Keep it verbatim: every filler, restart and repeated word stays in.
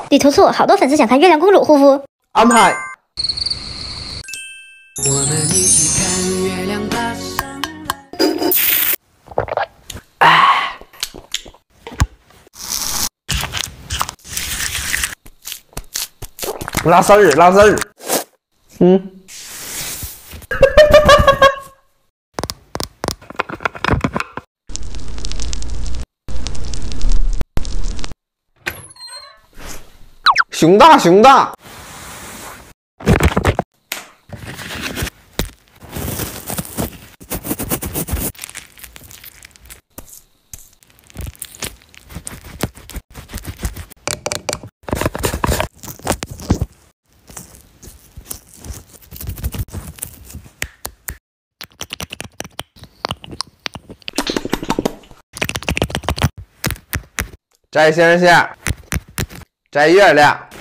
旅途兔，好多粉丝想看月亮公主护肤， 安排。 我们一起看月亮爬上来。 哎，拉丝儿，拉丝儿。嗯。熊大，熊大。摘星星，摘月亮。